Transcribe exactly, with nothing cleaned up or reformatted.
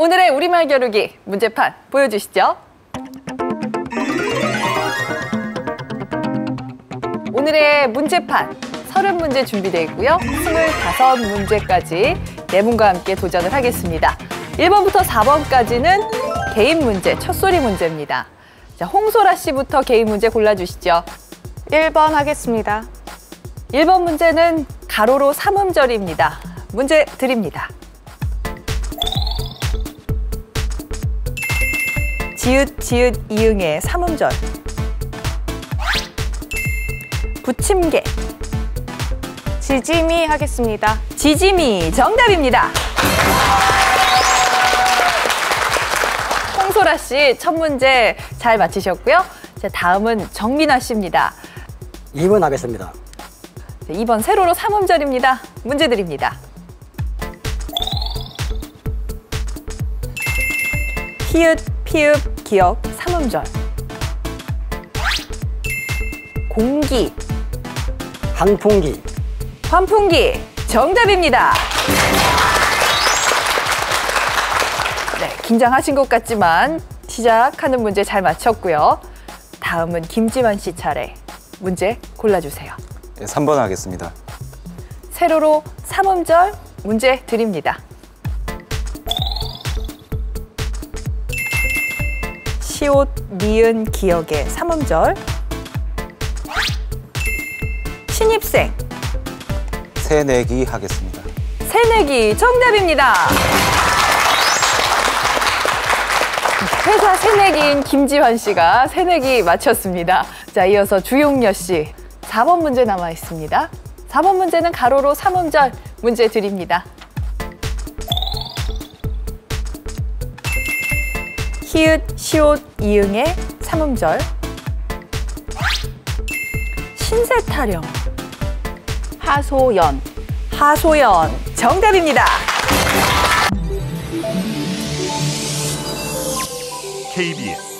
오늘의 우리말 겨루기 문제판 보여주시죠. 오늘의 문제판 서른 문제 준비되어 있고요. 스물다섯 문제까지 네 분과 함께 도전을 하겠습니다. 일 번부터 사 번까지는 개인 문제, 첫소리 문제입니다. 자, 홍소라 씨부터 개인 문제 골라주시죠. 일 번 하겠습니다. 일 번 문제는 가로로 삼음절입니다. 문제 드립니다. 지읒, 지읒, 이응의 삼음절. 부침개. 지짐이 하겠습니다. 지짐이 정답입니다. 홍소라 씨 첫 문제 잘 맞히셨고요. 자, 다음은 정민아 씨입니다. 이 번 하겠습니다. 이 번 세로로 삼음절입니다. 문제 드립니다. 히읗, 피읍, 기역, 삼음절. 공기. 환풍기. 환풍기 정답입니다. 네, 긴장하신 것 같지만 시작하는 문제 잘 맞췄고요. 다음은 김지환 씨 차례. 문제 골라주세요. 네, 삼 번 하겠습니다. 세로로 삼음절 문제 드립니다. 시옷, 니은, 기역의 삼음절. 신입생. 새내기 하겠습니다. 새내기 정답입니다. 회사 새내기인 김지환 씨가 새내기 맞췄습니다. 자, 이어서 주용여 씨. 사 번 문제 남아 있습니다. 사 번 문제는 가로로 삼음절 문제 드립니다. 히읗, 시옷, 이응의 삼음절. 신세타령. 하소연. 하소연 정답입니다. 케이비에스